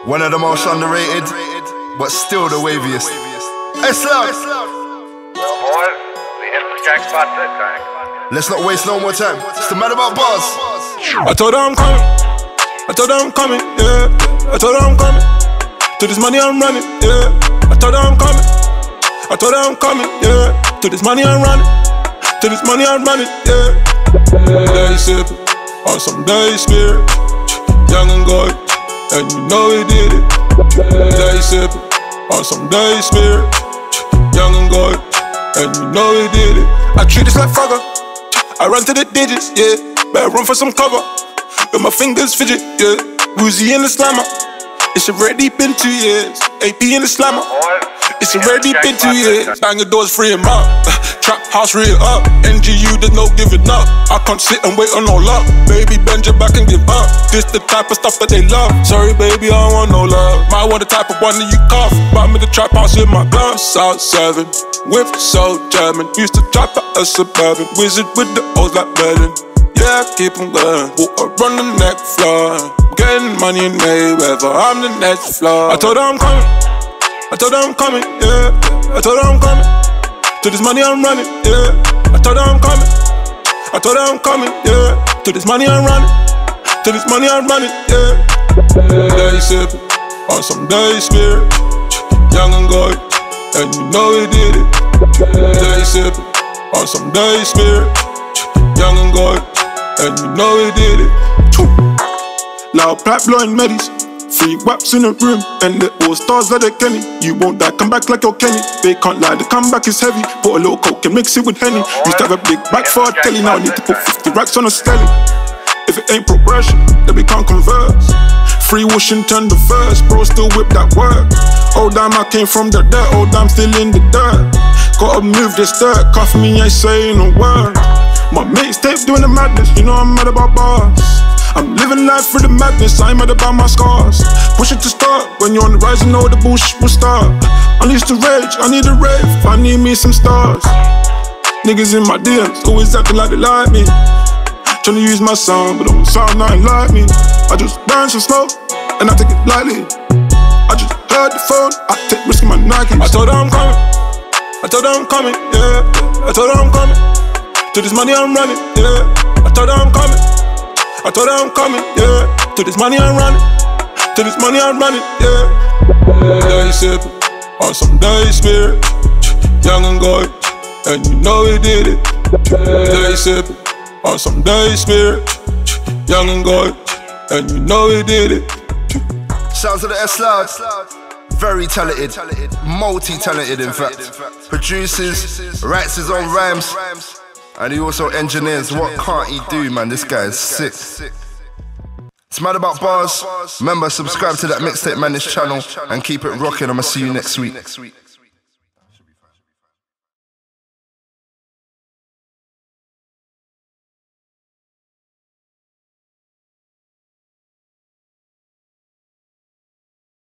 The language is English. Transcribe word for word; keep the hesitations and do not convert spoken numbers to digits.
One of the most underrated, but still the waviest. S-Love! Let's not waste no more time. It's the man about bars. I told her I'm coming. I told her I'm coming, yeah. I told her I'm coming. To this money I'm running, yeah. I told her I'm coming. I told her I'm coming, yeah. To this money I'm running. To this money I'm running, yeah. Day sipping on some day spirit. Young and goy, and you know we did it. Day sipping on some day spirit. Young and goy, and you know we did it. I treat this like Frogger. I run to the digits, yeah. Better run for some cover. With my fingers fidget, yeah. Woozy in the slammer. It's already been two years. A P in the slammer. It's already been two years. Bang the doors, free him up. Trap house, real up. N G U, there's no giving up. I can't sit and wait on no luck. Baby, bend your back and give up. This the type of stuff that they love. Sorry, baby, I don't want no love. Might want the type of one that you cuff. But I'm in the trap house with my gloves. South seven, with so German. Used to trap at a suburban. Wizard with the O's like Merlin. Yeah, keep them going. Water on the neck floor. Getting money in Mayweather. I'm the next floor. I told her I'm coming. I told her I'm coming, yeah. I told her I'm coming. To this money I'm running, yeah. I told her I'm coming. I told her I'm coming, yeah. To this money I'm running. To this money I'm running, yeah. Day sipping on some day spirit. Young and goy, and you know we did it. Day sipping on some day spirit. Young and goy, and you know we did it. Loud pipe blowing medis. Three waps in the room, and the all stars like the Kenny. You won't die, come back like your Kenny. They can't lie, the comeback is heavy. Put a little coke and mix it with Henny. Used to have a big back for a telly, now I need to put fifty racks on a stelly. If it ain't progression, then we can't converse. Free Washington the first, bro still whip that work. Oh damn, I came from the dirt, oh damn, still in the dirt. Gotta move this dirt, cuff me, ain't saying a word. My mate's tape doing the madness, you know I'm mad about bars. I'm living life through the madness, I ain't mad about my scars. Push it to start, when you're on the rise you know the bullshit will start. I need to rage, I need a rave, I need me some stars. Niggas in my D Ms, always acting like they like me. Tryna use my sound, but don't sound nothing like me. I just burn some smoke, and I take it lightly. I just heard the phone, I take risks in my Nikes. I told her I'm coming, I told her I'm coming, yeah. I told her I'm coming, to this money I'm running, yeah. I told her I'm coming, I told her I'm coming, yeah. To this money I'm running, to this money I'm running, yeah. Day sipping on some day spirit. Young and goy, and you know we did it. Day sipping on some day spirit. Young and goy, and you know we did it. Sounds of the S-Love. Very talented, multi-talented in fact. Produces, writes his own rhymes, and he also engineers. What can't he do, man? This guy is sick. It's mad about bars. Remember, subscribe to that Mixtape Madness channel and keep it rocking. I'ma see you next week.